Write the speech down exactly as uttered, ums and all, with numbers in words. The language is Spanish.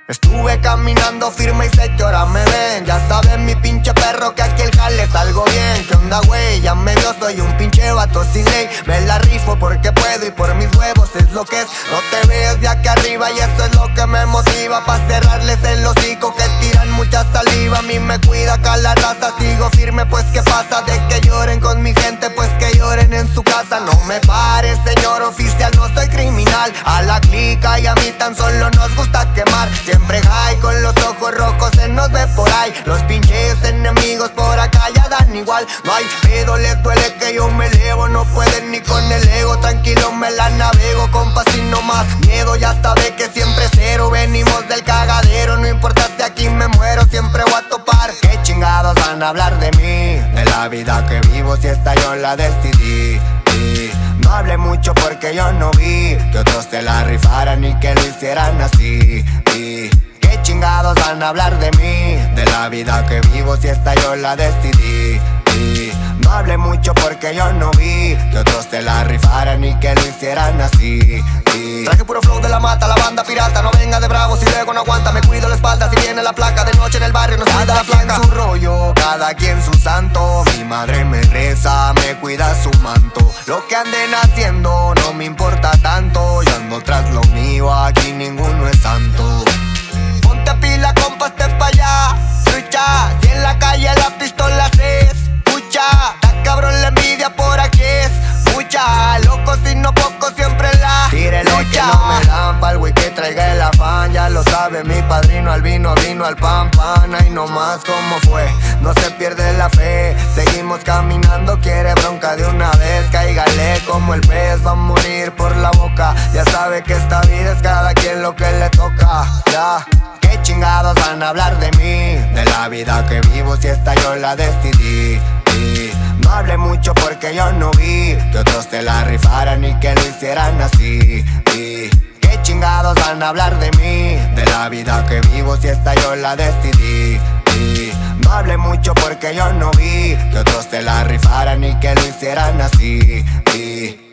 Estuve caminando firme y sé que ahora me ven. Ya saben mi pinche perro que aquí el jale salgo bien. ¿Qué onda güey? Ya me vio, soy un pinche vato sin ley. Me la rifo porque puedo y por mis huevos es lo que es. No te ves de aquí arriba y eso es lo que me motiva. Pa' cerrarles el hocico que tiran mucha saliva. A mí me cuida acá la raza, sigo firme pues qué pasa. De que lloren con mi gente pues que lloren en su casa. No me pares señor oficial, no soy criminal. A la clica y a mí tan solo nos gusta quemar. Siempre high con los ojos rojos se nos ve por ahí. Los pinches enemigos por acá ya dan igual. No hay pedo, les duele que yo me elevo. No pueden ni con el ego, tranquilo me la navego. Compa sin no más miedo, ya sabe que siempre cero. Venimos del cagadero, no importa si aquí me muero, siempre voy a topar. ¿Qué chingados van a hablar de mí? De la vida que vivo si esta yo la decidí. Y no hablé mucho porque yo no vi que otros se la rifaran y que lo hicieran así. Y ¿qué chingados van a hablar de mí? De la vida que vivo si esta yo la decidí. Y no hablé mucho porque yo no vi que otros se la rifaran y que lo hicieran así. Y traje puro flow de la mata, la banda pirata. No venga de bravo si luego no aguanta. Me cuido la espalda si viene la placa. De noche en el barrio no se da la placa. Cada quien su rollo, cada quien su santo. Mi madre me reza, me cuida su manto. Lo que anden haciendo no me importa tanto. Yo ando tras lo mío, aquí ninguno es santo. Ponte pila, compa, esté pa' allá. Lucha, si en la calle la pistola se escucha. Está cabrón la envidia por aquí es mucha. Locos y no pocos siempre la tírele lucha. Que no me dan pa'l güey que traiga el afán. Ya lo sabe mi padrino, al vino, vino al pan, pan. Ay no más como fue, no se pierde la fe. Seguimos caminando, quiere bronca de una vez. Cáigale como el pez, va a morir por la boca. Ya sabe que esta vida es cada quien lo que le toca. Ya, ¿qué chingados van a hablar de mí? De la vida que vivo si esta yo la decidí. Y no hablé mucho porque yo no vi que otros se la rifaran y que lo hicieran así. Y ¿qué chingados van a hablar de mí? De la vida que vivo si esta yo la decidí. Y no hablé mucho porque yo no vi que otros se la rifaran y que lo hicieran así. Y